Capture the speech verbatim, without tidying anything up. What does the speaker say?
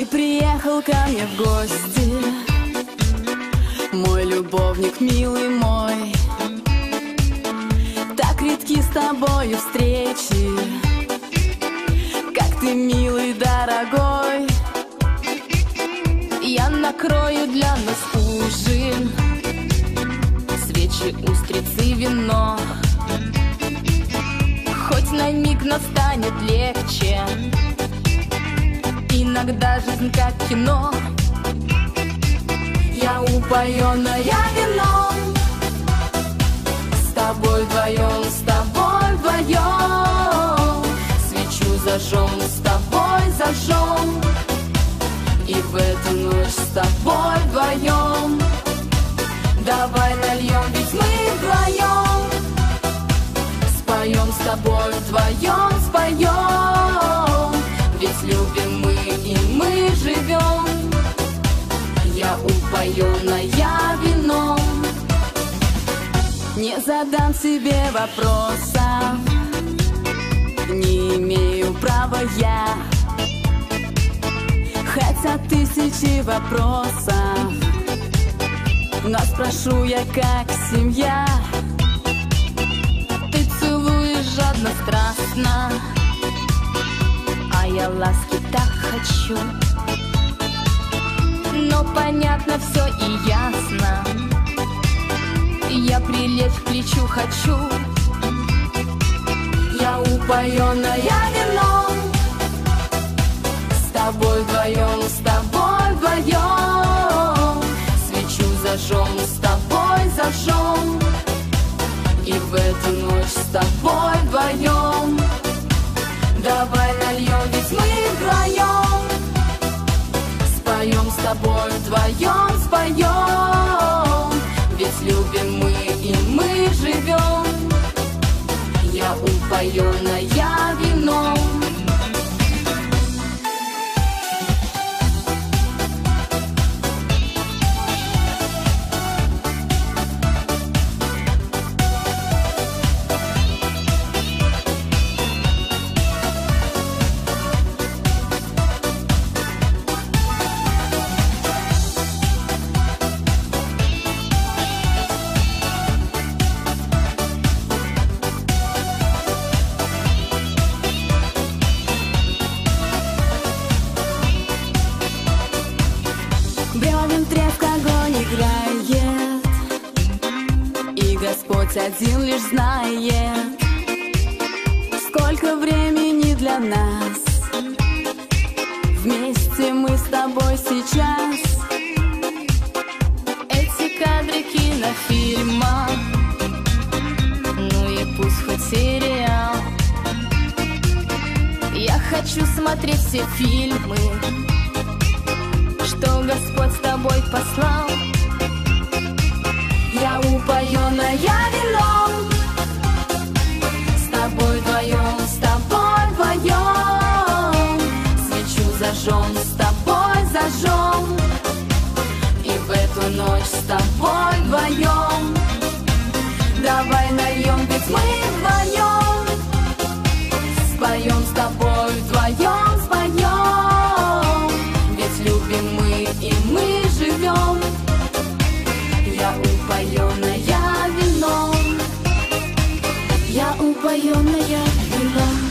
приехал ко мне в гости, мой любовник, милый мой. Так редки с тобою встречи, как ты, милый, дорогой. Я накрою для нас ужин, свечи, устрицы, вино. Хоть на миг настанет легче, иногда жизнь как кино. Я упоенная вином, с тобой вдвоем, с тобой вдвоем. Свечу зажжем, с тобой зажжем, и в эту ночь с тобой вдвоем. Давай нальем, ведь мы вдвоем, споем с тобой вдвоем, споем. Ведь любим мы и мы живем. Я упоенная вином. Не задам себе вопросов, не имею права я, хотя тысячи вопросов, но спрошу я как семья. Ты целуешь жадно, страстно, а я ласки так хочу. Но понятно все и ясно, я прилечь к плечу хочу. Я упоенная вином, с тобой вдвоем, с тобой вдвоем. Свечу зажжем, с тобой зажжем, и в эту ночь с тобой вдвоем. Давай нальем, ведь мы вдвоем, споем с тобой вдвоем, споем. Ведь любим мы и мы живем. Я упоенная вином. Бревен треск, огонь играет, и Господь один лишь знает, сколько времени для нас. Вместе мы с тобой сейчас. Эти кадры кинофильма, ну и пусть хоть сериал. Я хочу смотреть все фильмы, что Господь с тобой послал. Я упоенная вином, с тобой вдвоем, с тобой вдвоем. Свечу зажжем, с тобой зажжем, и в эту ночь с тобой вдвоем. Давай нальем, ведь мы вдвоем, споем с тобой вдвоем, споем. Ведь любим мы и мы живем. Я упоенная вином. Я упоенная вином.